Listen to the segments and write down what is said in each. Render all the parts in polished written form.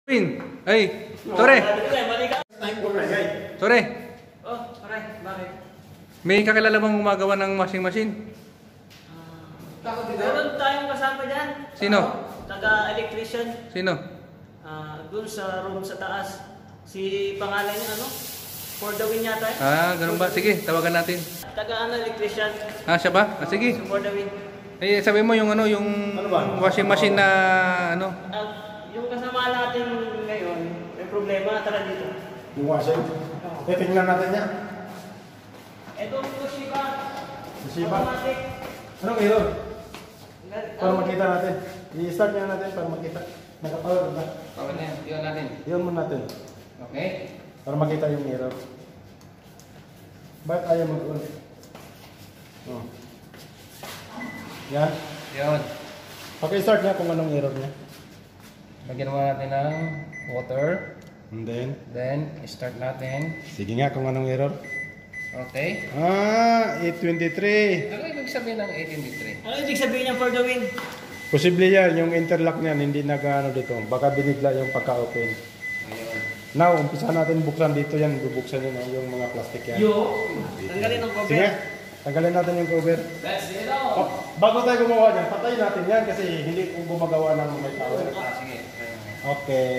Ay, Tore. Tore. Oh, aray, bakit? May kakilala bang gumagawa ng washing machine? Meron tayong kasama dyan. Sino? Taga-electrician. Sino? Doon sa room sa taas. Si pangalan niya ano? For the win yata. Ganun ba? Sige, tawagan natin. Taga-electrician. Siya ba? Sige. Si For the win. Sabi mo yung yung washing machine na ano? Yung kasama natin ngayon, may problema. Tara dito. Yung washing? Tingnan natin niya. Ito yung Toshiba. Toshiba? Automatic. Anong error? Para makita natin. I-start niya natin para makita. Nakapower ba? Power na yan. Iwan natin. Iyon mo natin. Okay. Para makita yung error. Bakit ayaw mag-on? Oh. Yan. Yun. Paki-start niya kung anong error niya. Lagyan mo natin ng water. And then? Start natin. Sige nga kung anong error. Okay. 823. Ano ibig sabihin ng 823? Ano ibig sabihin niya for the win? Posible yan, yung interlock niyan hindi nag-ano dito. Baka binigla yung pagka-open. Ayun. Now, umpisa natin buksan dito yan. Bubuksan yun yung mga plastic yan. Tanggalin ang cover. Sige, tanggalin natin yung cover. That's it. Bago tayo gumawa niyan, patayin natin yan kasi hindi ko gumagawa ng may power. Sige. Okay.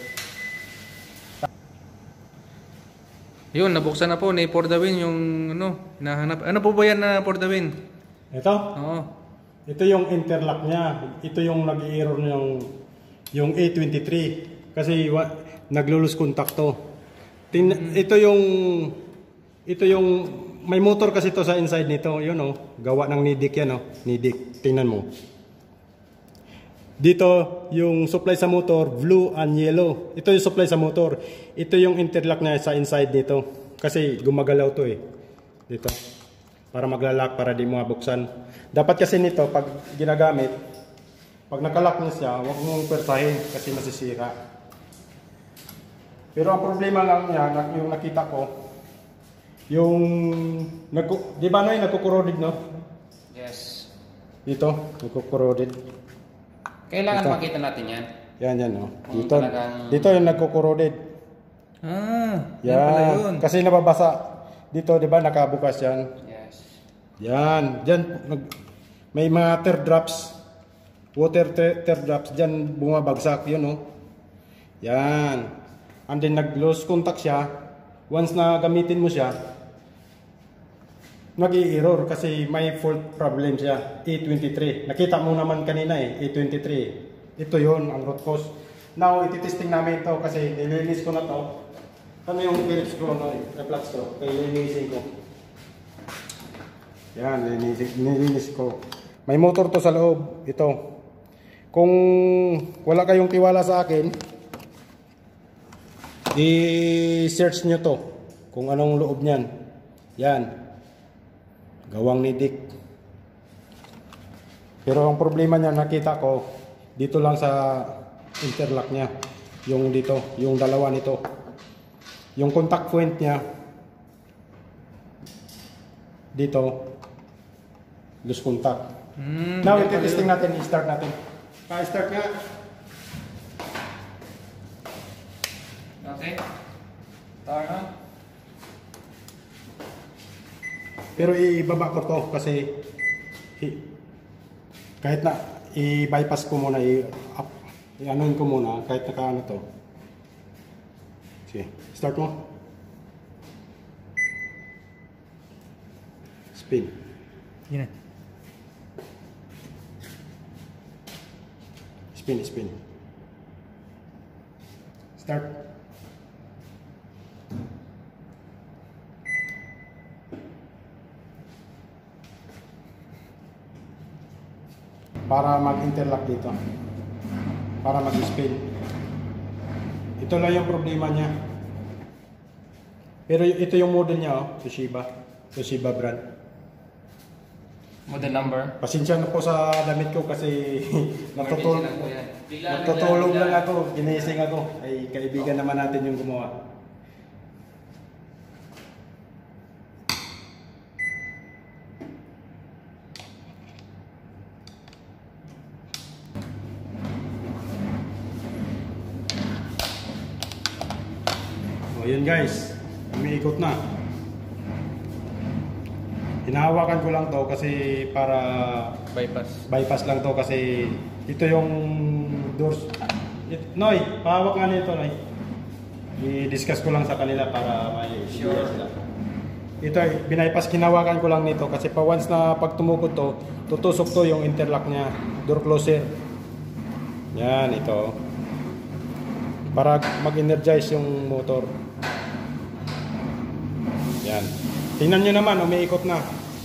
Yun, nabuksan na po ni For the Win yung ano, hinahanap. Ano po ba yan na For the Win? Ito? Oo. Ito yung interlock niya. Ito yung nag-error yung A23 kasi naglo-lose contact to. Ito yung may motor kasi to sa inside nito, yun oh. Gawa ng Nidik yan oh. Nidik. Tingnan mo. Dito yung supply sa motor, blue and yellow. Ito yung supply sa motor. Ito yung interlock niya sa inside nito kasi gumagalaw to eh. Dito. Para maglalak para di mo mabuksan. Dapat kasi nito pag ginagamit, pag nakalock na siya, huwag mong persahin kasi masisira. Pero ang problema lang niya, yung nakita ko, yung di ba no, yung nagkukuroded no? Yes. Dito, nagkukuroded. Kailangan Ito. makita natin yan. Yan no. Kung Dito, talagang- dito yung nagkukuroded. Yan pala yun. Kasi nababasa. Dito, di ba, nakabukas yan. Yes. Yan, dyan, may mga teardrops, water teardrops, dyan bumabagsak, yun no. Yan. And then nag-lose contact siya. Once na gamitin mo siya, nag-i-error kasi may fault problem siya. A23. Nakita mo naman kanina eh, A23. Ito yon ang root cause. Now, ititesting namin ito kasi nilinis ko na to. Ano yung Phillips screw, no? Reflex screw. Kaya nilinisin ko. Yan, nilinis ko. May motor to sa loob. Ito. Kung wala kayong tiwala sa akin, i-search nyo to. Kung anong loob niyan. Yan. Gawang Nidik. Pero ang problema niya, nakita ko, dito lang sa interlock niya. Yung dito, yung dalawa nito. Yung contact point niya, dito, lose contact. Now, iti-testing natin, i-start natin. Pa-start nga. Okay. Turn on. Pero ibaba ko to kasi kahit na i-bypass ko muna, i-anuin ko muna kahit naka-ano to. Sige, start mo. Spin. Yan. Spin. Start. Para mag-interlock dito. Para mag-spin. Ito lang yung problema niya. Pero ito yung model niya, oh, Toshiba. Toshiba brand. Model number. Pasensya na po sa damit ko kasi natutulog lang ako, ginising ako. Ay kaibigan naman natin yung gumawa. So yun guys, umiikot na. Hinahawakan ko lang to kasi para bypass lang to kasi ito yung doors. Noy, pahawak nga nito Noy. I-discuss ko lang sa kanila para may sure sila. Ito ay binaypas, kinawakan ko lang nito kasi pa once na pag tumukod to, tutusok to yung interlock niya, door closer. Yan, ito. Para mag-energize yung motor. Yan. Tingnan nyo naman, umiikot na.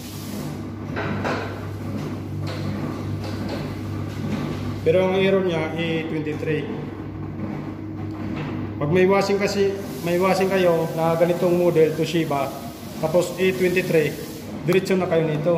Pero ang error niya, E23. Pag may washing kayo na ganitong model, Toshiba, tapos E23, diretso na kayo nito.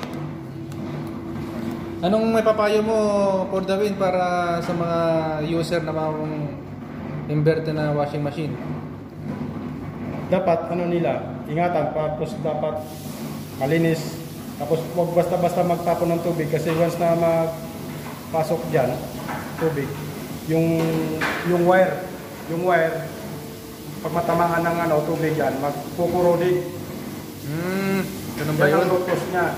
Anong may papayo mo for the win para sa mga user na mga inverter na washing machine? Dapat ano nila, ingatan, tapos dapat malinis. Tapos huwag basta-basta magtapon ng tubig kasi once na magpasok diyan tubig, yung wire pag matamaan ng tubig yan, magkukurodig. Ganun ba yun? Yan ang root cause niya.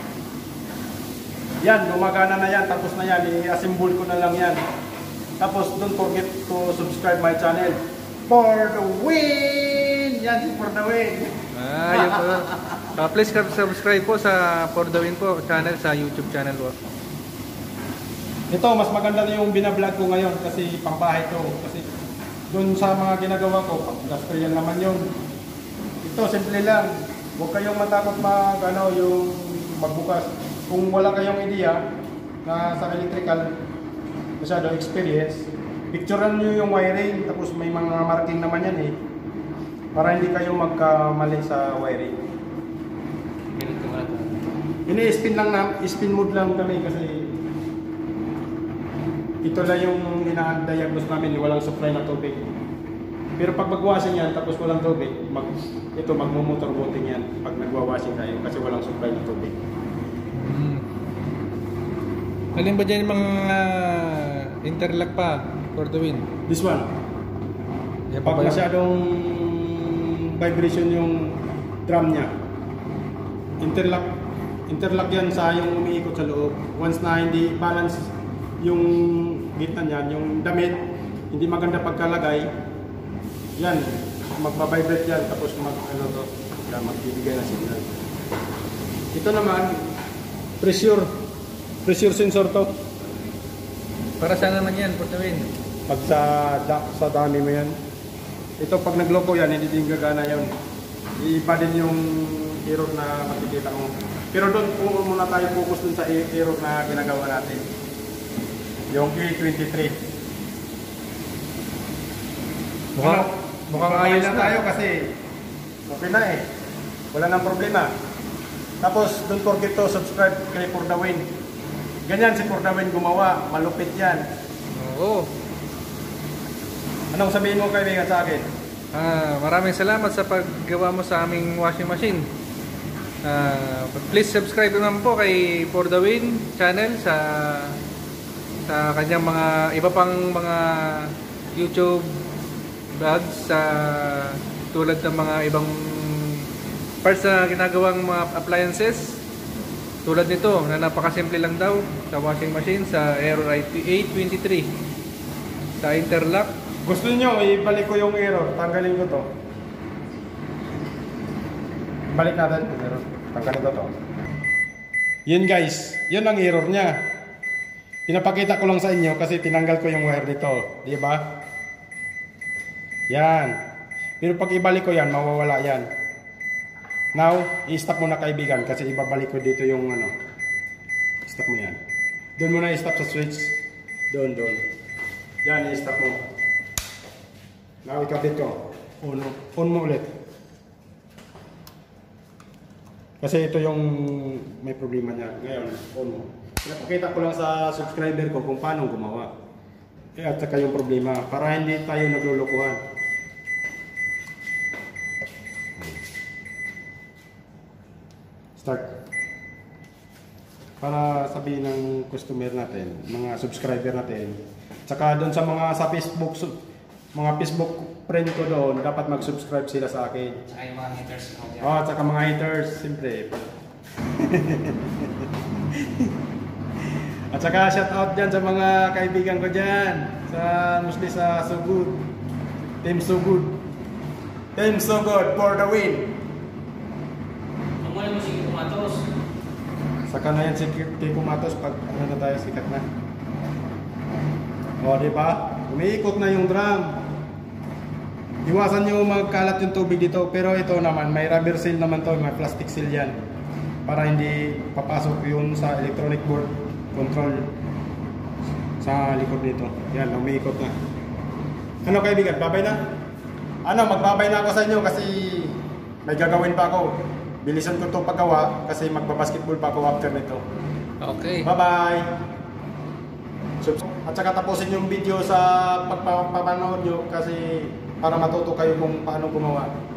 Yan, gumagana na yan, tapos na yan, i-assemble ko na lang yan. Tapos don't forget to subscribe my channel. For the win! Yan si For the win. Yun po. Please subscribe po sa For the win po channel sa YouTube channel po. Ito, mas maganda na yung binablog ko ngayon kasi pambahay to. Kasi doon sa mga ginagawa ko, industrial naman yun. Ito, simple lang. Huwag kayong matakot yung magbukas. Kung wala kayong idea na sa electrical, masyado experience, picturean nyo yung wiring, tapos may mga marking naman yan eh. Para hindi kayo magkamali sa wiring. Spin mode lang kami kasi ito lang yung ina-diagnose namin, walang supply na tubig. Pero pag magwashing yan, tapos walang tubig, magmumotor booting yan pag nagwawashing kayo kasi walang supply na tubig. Alin ba dyan yung mga interlock pa for the win? This one. Yan Pag masyadong vibration yung drum niya, interlock yan sa yung umiikot sa loob. Once na hindi balance yung gitna niyan, yung damit, hindi maganda pagkalagay, yan, magbabibrate yan, tapos magbibigay na signal. Ito naman, pressure sensor to. Para saan naman yan for the win? Pag sa dami mo yan. Ito pag nagloko yan, hindi din gagana yun. Iiba din yung error na makikita mo. Pero doon, muna tayo focus dun sa error na ginagawa natin. Yung E23. Mukhang ayos na tayo kasi okay na eh. Wala nang problema. Tapos, don't forget to subscribe kay For the Win. Ganyan si For the Win gumawa. Malupit yan. Oo. Anong sabihin mo kaibigan sa akin? Maraming salamat sa paggawa mo sa aming washing machine. Please subscribe naman po kay For the Win channel sa kanyang mga iba pang mga YouTube vlogs tulad ng mga ibang parts na ginagawang mga appliances tulad nito na napakasimple lang daw sa washing machine sa error A23 sa interlock. Gusto niyo ibalik ko yung error, tanggalin ko to. Balik natin yung error, tanggalin ko to. Yun guys, yun ang error niya. Pinapakita ko lang sa inyo kasi tinanggal ko yung wire nito, di ba? Yan. Pero pag ibalik ko yan, mawawala yan. Now, i-stop mo na kaibigan kasi ibabalik ko dito yung stop mo yan. Doon mo na i-stop sa switch. Doon. Yan, i-stop mo. Now, ikabit ko. On mo ulit. Kasi ito yung may problema niya. Ngayon, on mo. Pinapakita ko lang sa subscriber ko kung paano gumawa. At saka yung problema para hindi tayo naglulukuhan. Start. Para sabihin ng customer natin, mga subscriber natin, saka doon sa mga sa Facebook mga Facebook friend ko doon, dapat mag-subscribe sila sa akin. Tsaka yung mga haters mo dyan. Oh, at saka mga haters, siyempre. At saka shout out dyan sa mga kaibigan ko dyan. Mostly sa So Good. Team So Good. Team So Good for the win. Ang muna mo sige kumatos. Saka na yan si Kiko Matos pag ano na tayo, sikat na. O, di ba? Umiikot na yung drum. Iwasan nyo magkalat yung tubig dito. Pero ito naman, may rubber seal naman to, may plastic seal yan. Para hindi papasok yun sa electronic board control sa likod nito. Yan, umiikot na. Ano kaibigan, babay na? Ano, magbabay na ako sa inyo kasi may gagawin pa ako. Bilisan ko itong paggawa kasi magbabasketball pa ako after nito. Okay. Bye-bye! At saka tapusin yung video sa pagpapanood nyo kasi para matuto kayo kung paano gumawa.